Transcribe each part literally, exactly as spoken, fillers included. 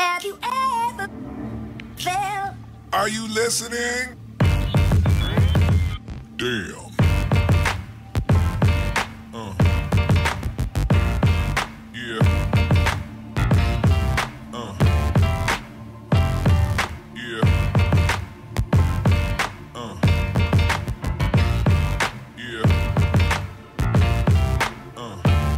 Have you ever felt? Are you listening? Damn. Uh. Yeah. Uh. Yeah. Uh. Yeah. Uh.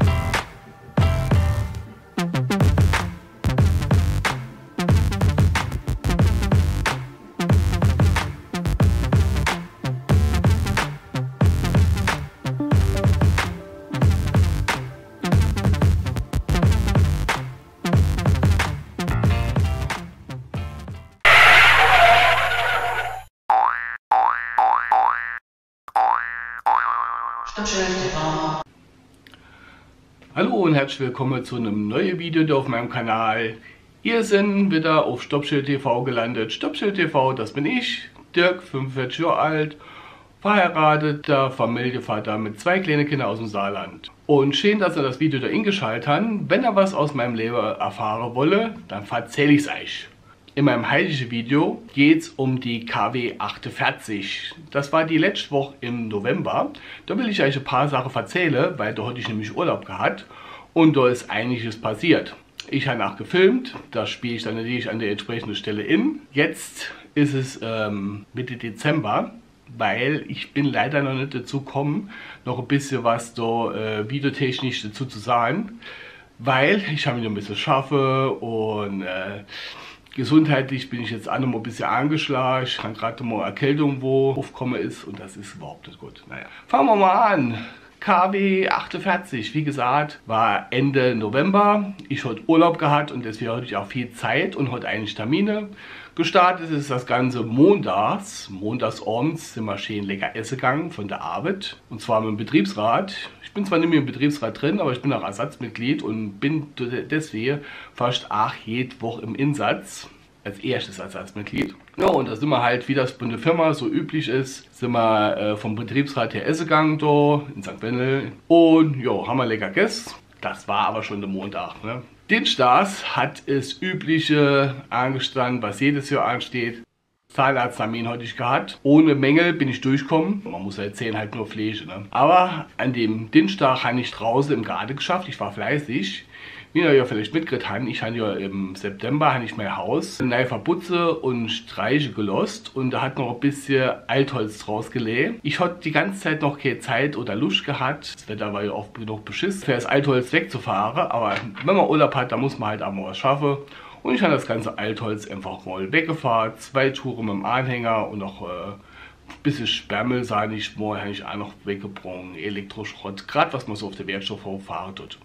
Hallo und herzlich willkommen zu einem neuen Video auf meinem Kanal. Ihr seid wieder auf Stoppschild T V gelandet. Stoppschild T V, das bin ich, Dirk, fünfundvierzig Jahre alt, verheirateter Familienvater mit zwei kleinen Kindern aus dem Saarland. Und schön, dass ihr das Video da eingeschaltet habt. Wenn ihr was aus meinem Leben erfahren wollt, dann erzähle ich es euch. In meinem heutigen Video geht es um die K W achtundvierzig. Das war die letzte Woche im November. Da will ich euch ein paar Sachen erzählen, weil da hatte ich nämlich Urlaub gehabt und da ist einiges passiert. Ich habe nachgefilmt, das spiele ich dann natürlich an der entsprechenden Stelle in. Jetzt ist es ähm, Mitte Dezember, weil ich bin leider noch nicht dazu gekommen, noch ein bisschen was da äh, videotechnisch dazu zu sagen, weil ich habe mich noch ein bisschen schaffe und äh, gesundheitlich bin ich jetzt auch noch mal ein bisschen angeschlagen. Ich kann gerade mal Erkältung, wo aufgekommen ist und das ist überhaupt nicht gut. Naja, fangen wir mal an. K W achtundvierzig, wie gesagt, war Ende November. Ich hatte Urlaub gehabt und deswegen hatte ich auch viel Zeit und hatte eigentlich Termine. Gestartet ist das Ganze montags. Montags abends sind wir schön lecker essen gegangen von der Arbeit. Und zwar mit dem Betriebsrat. Ich bin zwar nicht mehr im Betriebsrat drin, aber ich bin auch Ersatzmitglied und bin deswegen fast auch jede Woche im Einsatz. Als erstes Ersatzmitglied. Ja, und da sind wir halt, wie das bei der Firma so üblich ist, sind wir äh, vom Betriebsrat her essen gegangen da in Sankt Wendel. Und ja, haben wir lecker gegessen. Das war aber schon der Montag. Ne? Dienstags hat es übliche angestanden, was jedes Jahr ansteht. Zahnarzttermin hatte ich gehabt. Ohne Mängel bin ich durchgekommen. Man muss ja erzählen, halt nur Pflege. Ne? Aber an dem Dienstag habe ich draußen im Garten geschafft. Ich war fleißig. Wie ihr ja vielleicht mitgekriegt habt, ich habe ja im September habe ich mein Haus neu verputze und Streiche gelost und da hat noch ein bisschen Altholz draus gelegt. Ich hatte die ganze Zeit noch keine Zeit oder Lust gehabt. Das Wetter war ja oft genug beschissen, für das Altholz wegzufahren. Aber wenn man Urlaub hat, dann muss man halt auch mal was schaffen. Und ich habe das ganze Altholz einfach mal weggefahren. Zwei Touren mit dem Anhänger und noch äh, ein bisschen Sperrmüll, sage ich mal, habe ich auch noch weggebrungen. Elektroschrott, gerade was man so auf der Werkstoffhof fahren tut.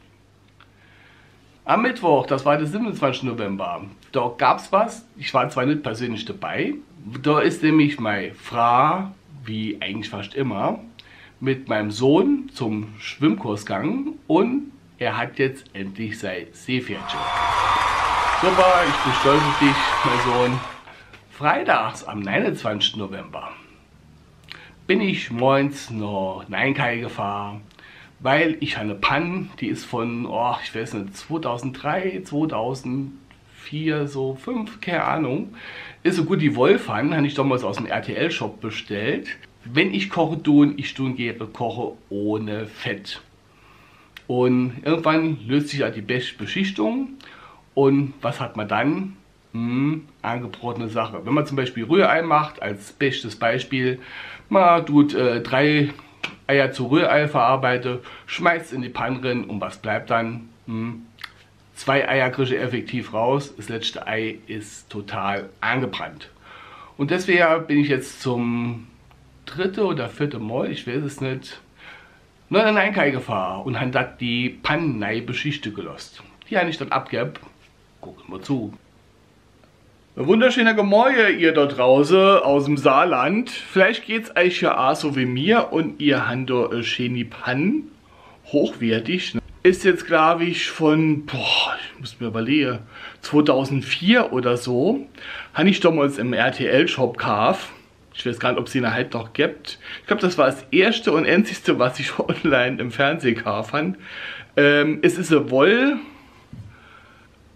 Am Mittwoch, das war der siebenundzwanzigste November, da gab es was, ich war zwar nicht persönlich dabei, da ist nämlich meine Frau, wie eigentlich fast immer, mit meinem Sohn zum Schwimmkurs gegangen und er hat jetzt endlich sein Seepferdchen. Super, ich bin stolz auf dich, mein Sohn. Freitags, am neunundzwanzigsten November, bin ich morgens noch Neinkai gefahren. Weil ich habe eine Panne, die ist von, oh, ich weiß nicht, zweitausenddrei, zweitausendvier, so fünf, keine Ahnung. Ist so gut die Wollpfanne, habe ich damals aus dem R T L-Shop bestellt. Wenn ich koche tun, ich tun gerne koche ohne Fett. Und irgendwann löst sich ja die Beschichtung. Und was hat man dann? Hm, angebratene Sache. Wenn man zum Beispiel Rührei macht, als bestes Beispiel, man tut äh, drei Eier zu Rührei verarbeite, schmeißt in die Pfanne rein und was bleibt dann? Hm, zwei Eier kriege ich effektiv raus, das letzte Ei ist total angebrannt. Und deswegen bin ich jetzt zum dritten oder vierten Mal, ich weiß es nicht, noch in Neinkai gefahren und habe dort die Pannenei beschichtet gelost. Die habe ich dann abgegeben. Guckt mal zu. Ein wunderschöner Gemorge, ihr da draußen aus dem Saarland. Vielleicht geht es euch ja auch so wie mir und ihr habt da eine schöne Panne. Hochwertig. Ne? Ist jetzt, glaube ich, von, boah, ich muss mir überlegen, zweitausendvier oder so. Habe ich damals im R T L-Shop gekauft. Ich weiß gar nicht, ob es ihn halt noch gibt. Ich glaube, das war das erste und einzigste, was ich online im Fernsehen gekauft habe. Ähm, es ist eine Woll...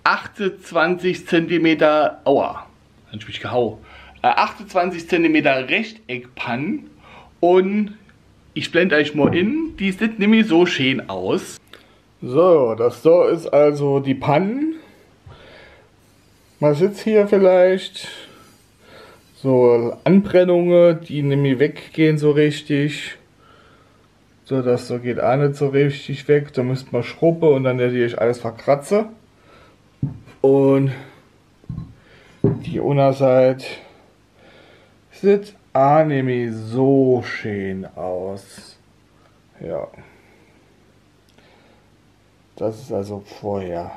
achtundzwanzig Zentimeter, aua, dann hab ich gehau, äh, achtundzwanzig Zentimeter Rechteckpannen und ich blende euch mal in, die sieht nämlich so schön aus. So, das da ist also die Pannen. Man sieht hier vielleicht so Anbrennungen, die nämlich weggehen so richtig. So, das so geht auch nicht so richtig weg. Da müsste man schrubben und dann hätte ich alles verkratze. Und die Unterseite sieht auch nämlich so schön aus. Ja. Das ist also vorher.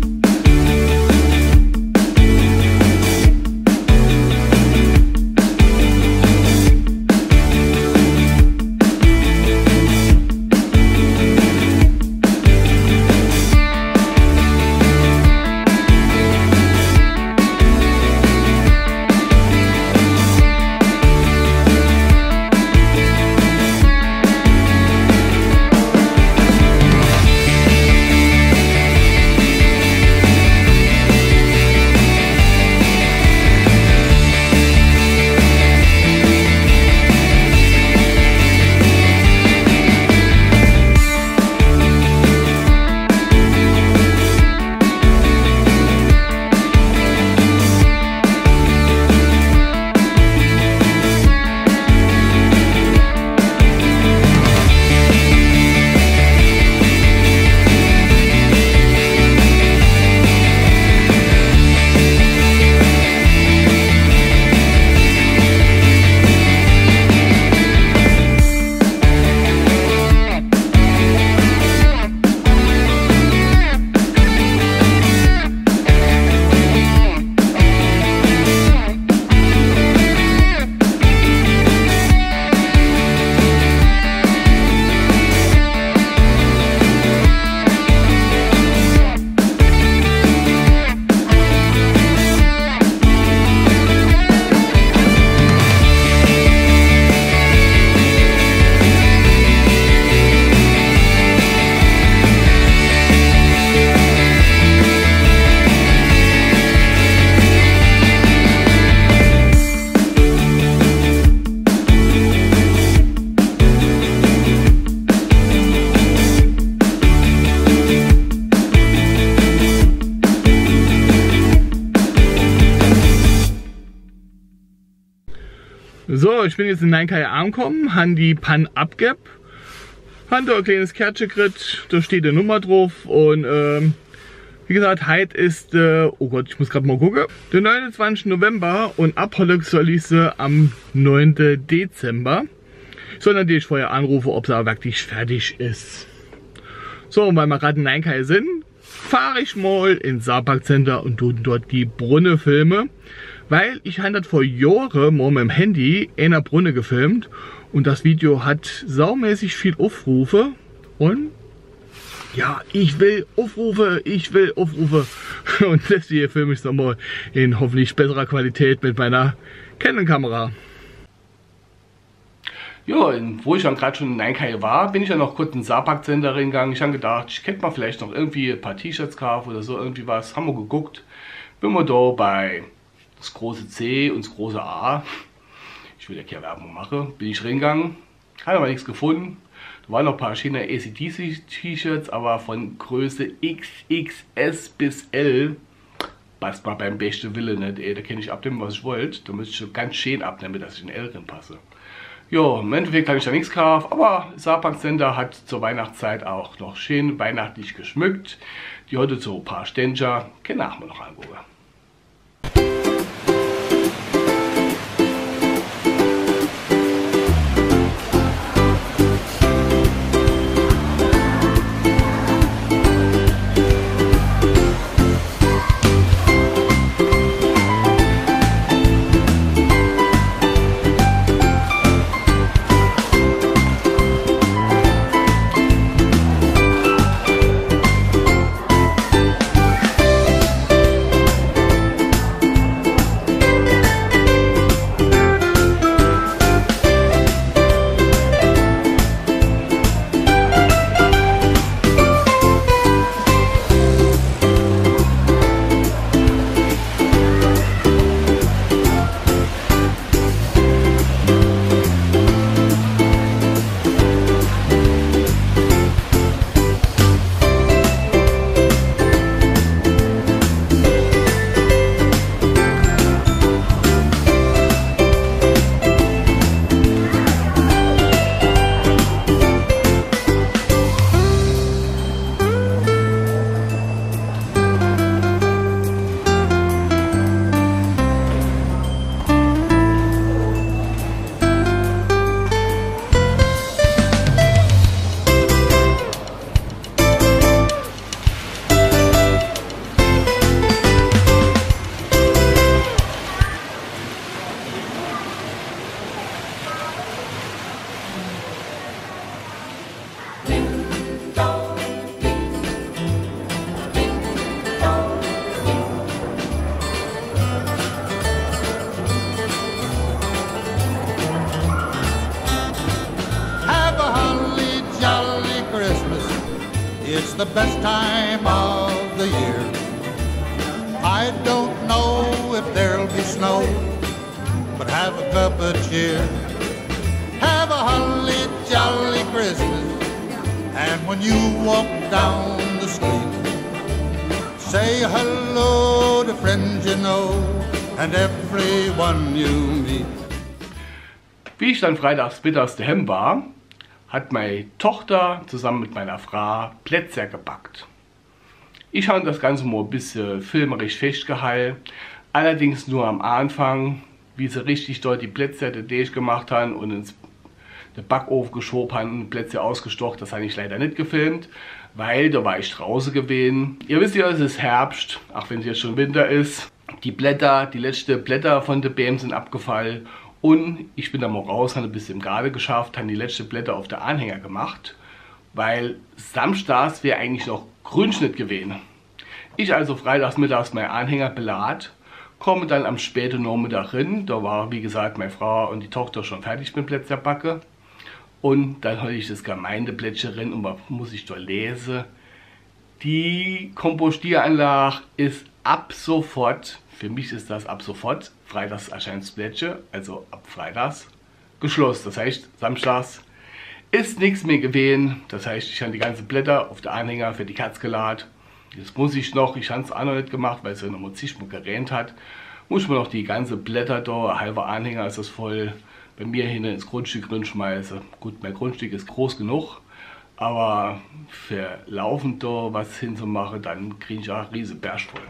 So, ich bin jetzt in Neinkai angekommen, habe die Pan abgegeben, habe da ein kleines Kärtchen gekriegt, da steht eine Nummer drauf und ähm, wie gesagt, heute ist, äh, oh Gott, ich muss gerade mal gucken, der neunundzwanzigste November und abholen soll ich sie am neunten Dezember. Ich soll natürlich vorher anrufen, ob sie auch wirklich fertig ist. So, und weil wir gerade in Neinkai sind, fahre ich mal ins Saarpark Center und tue dort die Brunne filme. Weil ich habe das vor Jahren mal mit dem Handy in der Brunne gefilmt und das Video hat saumäßig viel Aufrufe und ja, ich will Aufrufe, ich will Aufrufe und deswegen filme ich es nochmal in hoffentlich besserer Qualität mit meiner Canon-Kamera. Ja, wo ich dann gerade schon in Neinkai war, bin ich ja noch kurz ins Saarpark Center reingegangen. Ich habe gedacht, ich könnte mal vielleicht noch irgendwie ein paar T-Shirts kaufen oder so, irgendwie was. Haben wir geguckt. Bin wir da bei das große C und das große A. Ich will ja keine Werbung machen. Bin ich reingegangen, habe aber nichts gefunden. Da waren noch ein paar schöne A C D C-T-Shirts, aber von Größe X X S bis L. Passt mal beim besten Willen nicht. Ey, da kann ich abnehmen, was ich wollte. Da müsste ich schon ganz schön abnehmen, dass ich in L passe. Ja, im Endeffekt kann ich da nichts kaufen, aber Saarpark Center hat zur Weihnachtszeit auch noch schön weihnachtlich geschmückt. Die hatte so ein paar Ständer, können wir noch angucken. the best time of the year. I don't know if there'll be snow, but have a cup of cheer. Have a holly jolly Christmas, and when you walk down the street, say hello to friends you know and everyone you meet. Wie ich dann freitags mittags daheim war, hat meine Tochter zusammen mit meiner Frau Plätzchen gebackt. Ich habe das Ganze mal ein bisschen filmerisch festgehalten, allerdings nur am Anfang, wie sie richtig dort die Plätzchen durchgemacht haben und ins den Backofen geschoben haben, Plätzchen ausgestochen. Das habe ich leider nicht gefilmt, weil da war ich draußen gewesen. Ihr wisst ja, es ist Herbst, auch wenn es jetzt schon Winter ist. Die Blätter, die letzten Blätter von den Bäumen sind abgefallen. Und ich bin da mal raus, habe ein bisschen im Garten geschafft, habe die letzten Blätter auf der Anhänger gemacht, weil samstags wäre eigentlich noch Grünschnitt gewesen. Ich also freitags mittags meinen Anhänger belad, komme dann am späten Nachmittag hin, da war wie gesagt meine Frau und die Tochter schon fertig mit Plätzcherbacke. Und dann hole ich das Gemeindeplätzchen rein und was muss ich da lesen? Die Kompostieranlage ist ab sofort, für mich ist das ab sofort, freitags erscheint das Plätzchen, also ab freitags, geschlossen. Das heißt, samstags ist nichts mehr gewesen. Das heißt, ich habe die ganzen Blätter auf der Anhänger für die Katze geladen. Jetzt muss ich noch, ich habe es auch noch nicht gemacht, weil es ja noch zigmal gerähnt hat, muss ich mir noch die ganzen Blätter da, ein halber Anhänger ist das voll, bei mir hin ins Grundstück reinschmeiße. Gut, mein Grundstück ist groß genug, aber für laufend da was hinzumachen, dann kriege ich auch einen riesen Berg voll.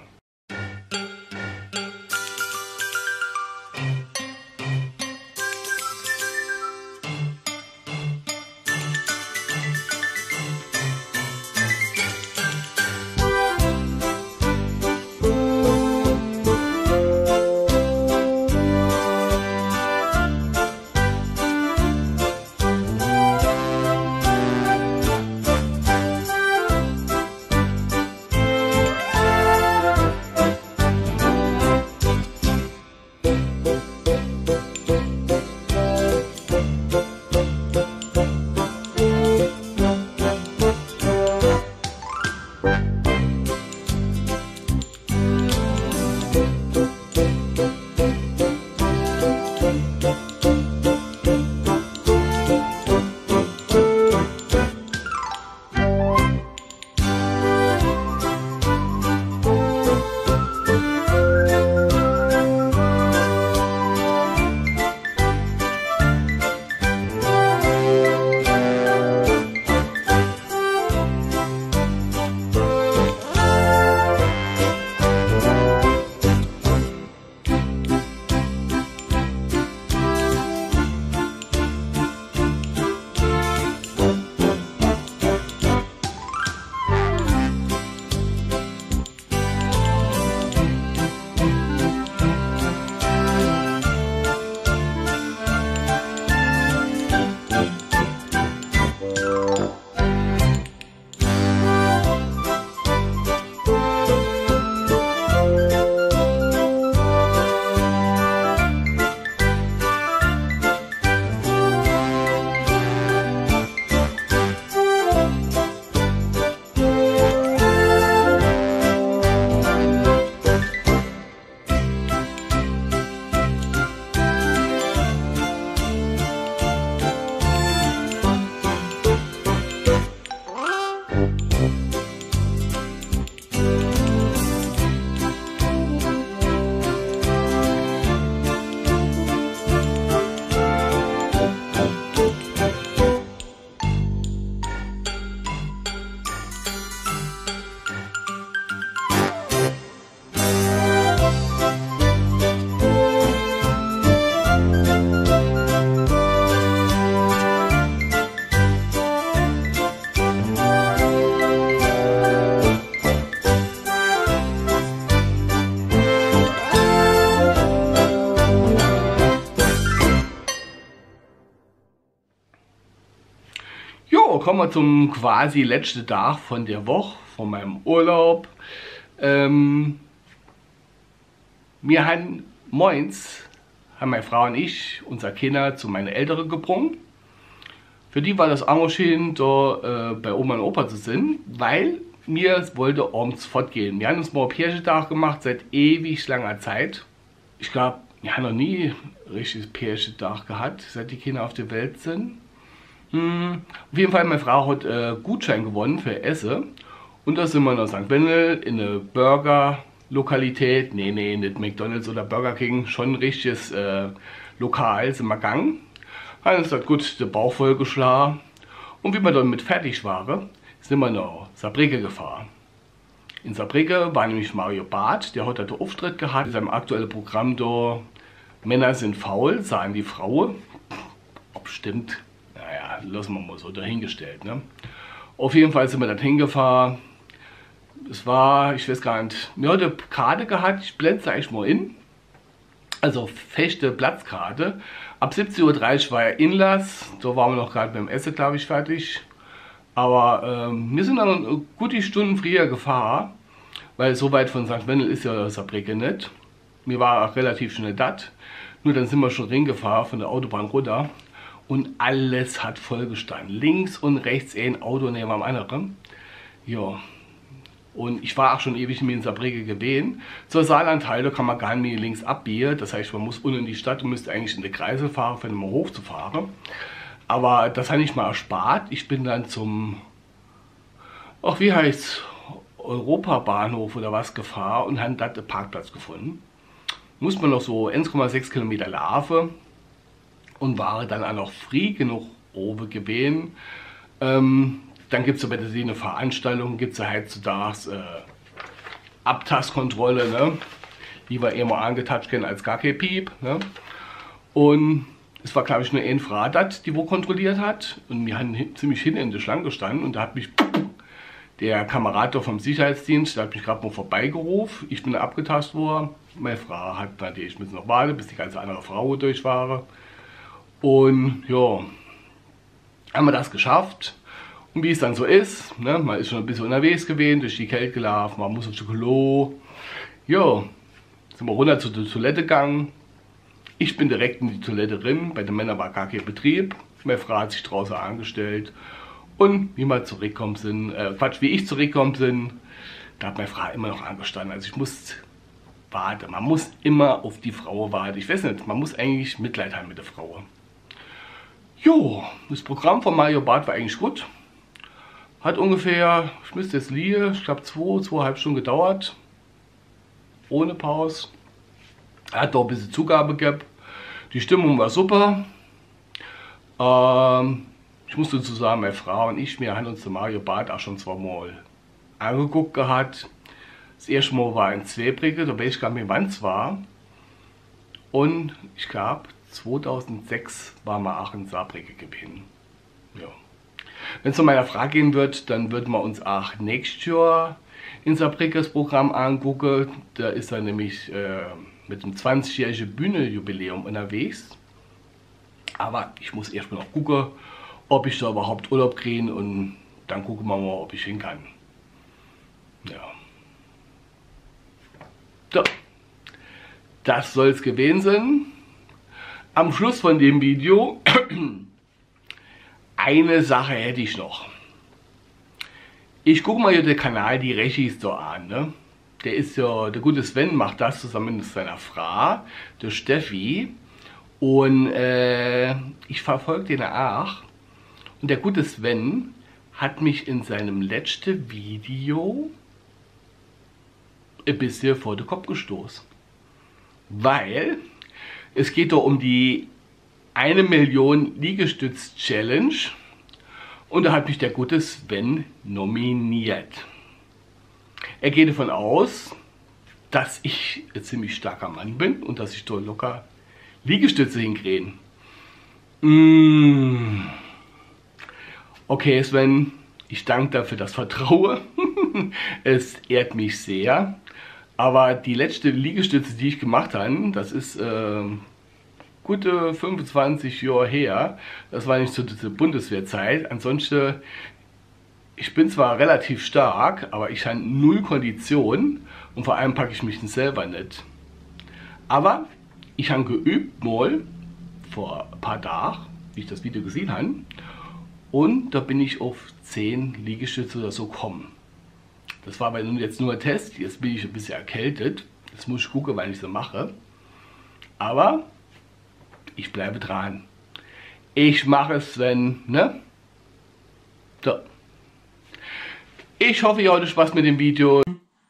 kommen wir zum quasi letzten Tag von der Woche, von meinem Urlaub. Ähm, wir haben morgens, haben meine Frau und ich, unser Kinder zu meinen Eltern gebrungen. Für die war das auch schön, da äh, bei Oma und Opa zu sein, weil mir wollte abends fortgehen. Wir haben uns mal einen Pärchentag gemacht, seit ewig langer Zeit. Ich glaube, wir haben noch nie ein richtiges Pärchentag gehabt, seit die Kinder auf der Welt sind. Hm. Auf jeden Fall, meine Frau hat äh, Gutschein gewonnen für Essen. Und da sind wir nach Sankt Wendel in eine Burger-Lokalität. Nee, nee, nicht McDonald's oder Burger King, schon ein richtiges äh, Lokal sind wir gegangen. Haben uns gesagt, gut, der Bauch voll geschlagen. Und wie wir dann mit fertig waren, sind wir nach Saarbrücken gefahren. In Saarbrücken war nämlich Mario Barth, der hat da den Auftritt gehabt. In seinem aktuellen Programm da, Männer sind faul, sahen die Frauen. Ob stimmt, naja, lassen wir mal so dahingestellt. Ne? Auf jeden Fall sind wir da hingefahren. Es war, ich weiß gar nicht, mir hatte Karte gehabt, ich blende es eigentlich mal in. Also feste Platzkarte. Ab siebzehn Uhr dreißig war ja Inlass, da waren wir noch gerade beim Essen, glaube ich, fertig. Aber ähm, wir sind dann gut die Stunden früher gefahren, weil so weit von Sankt Wendel ist ja Saarbrücken nicht. Mir war auch relativ schnell das. Nur dann sind wir schon reingefahren von der Autobahn runter und alles hat voll gestanden. Links und rechts ein Auto neben dem anderen. Ja. Und ich war auch schon ewig in Saarbrücken gewesen. Zur Saarlandhalde kann man gar nicht mehr links abbiegen. Das heißt, man muss unten in die Stadt und müsste eigentlich in die Kreisel fahren, um mal hochzufahren. Aber das habe ich mal erspart. Ich bin dann zum, ach wie heißt Europabahnhof oder was gefahren und habe dort einen Parkplatz gefunden. Muss man noch so eins Komma sechs Kilometer laufen und war dann auch noch früh genug oben gewesen. Ähm, Dann gibt es aber eine Veranstaltung, gibt es ja heutzutage äh, Abtastkontrolle, ne? Die wir eher mal angetatscht kennen als gar kein Piep. Ne? Und es war, glaube ich, nur eine Frau, die wo kontrolliert hat. Und wir haben ziemlich hinten in der Schlange gestanden und da hat mich der Kamerad vom Sicherheitsdienst, der hat mich gerade mal vorbeigerufen. Ich bin abgetastet worden. Meine Frau hat natürlich, ich muss noch warten, bis die ganze andere Frau durch war. Und ja, haben wir das geschafft. Und wie es dann so ist, ne, man ist schon ein bisschen unterwegs gewesen, durch die Kälte gelaufen, man muss auf die Klo. Ja, sind wir runter zur Toilette gegangen. Ich bin direkt in die Toilette drin, bei den Männern war gar kein Betrieb. Meine Frau hat sich draußen angestellt. Und wie wir zurückgekommen sind, äh, Quatsch, wie ich zurückgekommen bin, da hat meine Frau immer noch angestanden. Also ich muss warten, man muss immer auf die Frau warten. Ich weiß nicht, man muss eigentlich Mitleid haben mit der Frau. Jo, das Programm von Mario Barth war eigentlich gut. Hat ungefähr, ich müsste jetzt liegen, ich glaube zwei, zweieinhalb Stunden gedauert. Ohne Pause. Er hat doch ein bisschen Zugabe gehabt. Die Stimmung war super. Ähm, ich muss dazu sagen, meine Frau und ich, wir haben uns den Mario Barth auch schon zweimal angeguckt gehabt. Das erste Mal war in Zweibrücken, da weiß ich gar nicht mehr, wann es war. Und ich glaube, zweitausendsechs waren wir auch in Saarbrücken gewesen. Ja. Wenn es um meiner Frage gehen wird, dann würden wir uns auch nächstes Jahr in Saarbrücken das Programm angucken. Da ist er nämlich äh, mit dem zwanzigjährigen Bühnenjubiläum unterwegs. Aber ich muss erstmal noch gucken, ob ich da überhaupt Urlaub kriege und dann gucken wir mal, ob ich hin kann. Ja. So. Das soll es gewesen sein. Am Schluss von dem Video eine Sache hätte ich noch. Ich gucke mal hier den Kanal Die Rechis so an. Ne? Der ist ja, der gute Sven macht das zusammen mit seiner Frau, der Steffi. Und äh, ich verfolge den auch. Und der gute Sven hat mich in seinem letzten Video ein bisschen vor den Kopf gestoßen. Weil es geht doch um die eine Million Liegestütz Challenge und da hat mich der gute Sven nominiert. Er geht davon aus, dass ich ein ziemlich starker Mann bin und dass ich dort locker Liegestütze hinkriege. Mmh. Okay Sven, ich danke dafür das Vertrauen. Es ehrt mich sehr. Aber die letzte Liegestütze, die ich gemacht habe, das ist äh, gute fünfundzwanzig Jahre her. Das war nicht zu der Bundeswehrzeit. Ansonsten, ich bin zwar relativ stark, aber ich habe null Kondition und vor allem packe ich mich selber nicht. Aber ich habe geübt mal vor ein paar Tagen, wie ich das Video gesehen habe. und da bin ich auf zehn Liegestütze oder so gekommen. Das war aber jetzt nur ein Test, jetzt bin ich ein bisschen erkältet. Jetzt muss ich gucken, wann ich so mache. Aber ich bleibe dran. Ich mache es, wenn, ne? So. Ich hoffe, ihr hattet Spaß mit dem Video.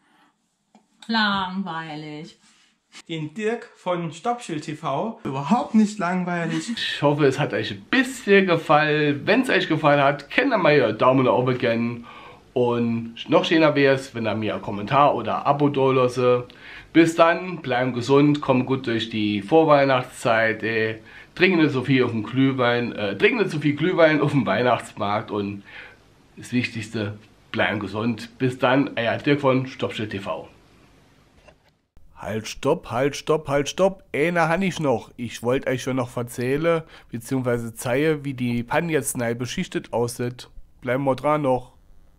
Langweilig. Den Dirk von Stoppschild T V. Überhaupt nicht langweilig. Ich hoffe, es hat euch ein bisschen gefallen. Wenn es euch gefallen hat, könnt ihr mal einen Daumen nach oben geben. Und noch schöner wäre es, wenn ihr mir einen Kommentar oder ein Abo da lasst. Bis dann, bleiben gesund, kommen gut durch die Vorweihnachtszeit. Äh, trinken nicht so viel auf dem Glühwein, äh, trinken nicht so viel Glühwein auf dem Weihnachtsmarkt. Und das Wichtigste, bleiben gesund. Bis dann, euer Dirk von Stoppschild T V. Halt, stopp, halt, stopp, halt, stopp. Eine habe ich noch. Ich wollte euch schon noch erzählen, beziehungsweise zeigen, wie die Panne jetzt neu beschichtet aussieht. Bleiben wir dran noch.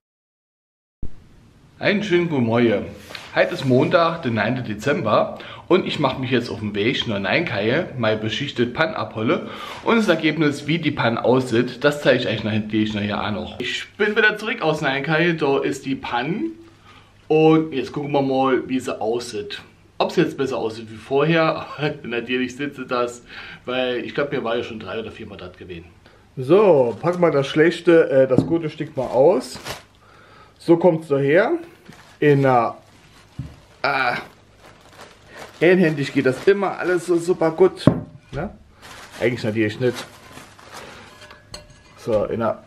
Einen schönen guten Morgen. Heute ist Montag, der neunte Dezember und ich mache mich jetzt auf den Weg nach Neinkaie, mal beschichtet Panne abholen und das Ergebnis, wie die Panne aussieht, das zeige ich euch nachher auch noch. Ich bin wieder zurück aus Neinkaie, da ist die Panne und jetzt gucken wir mal, wie sie aussieht. Ob es jetzt besser aussieht wie vorher, natürlich sitze das, weil ich glaube, mir war ja schon drei oder vier Mal das gewesen. So, packen wir das schlechte, äh, das gute Stück mal aus. So kommt es daher. In einer ah, einhändig geht das immer alles so super gut. Ne? Eigentlich natürlich nicht. So, in einer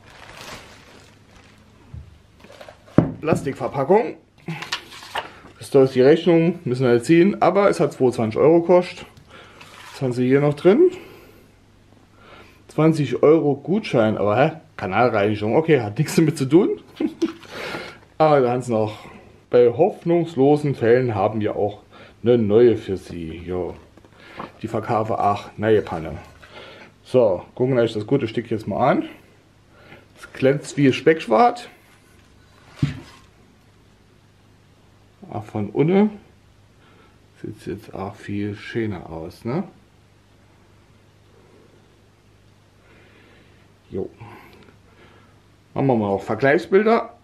Plastikverpackung. Das ist die Rechnung, müssen wir jetzt ziehen, aber es hat zweiundzwanzig Euro gekostet. Was haben sie hier noch drin? zwanzig Euro Gutschein, aber hä? Kanalreinigung, okay, hat nichts damit zu tun. Aber da haben sie noch, bei hoffnungslosen Fällen haben wir auch eine neue für Sie. Jo. Die verkaufe auch neue Panne. So, gucken wir euch das gute Stück jetzt mal an. Es glänzt wie Speckschwart. Auch von unten sieht es jetzt auch viel schöner aus, ne? Jo. Machen wir mal auch Vergleichsbilder.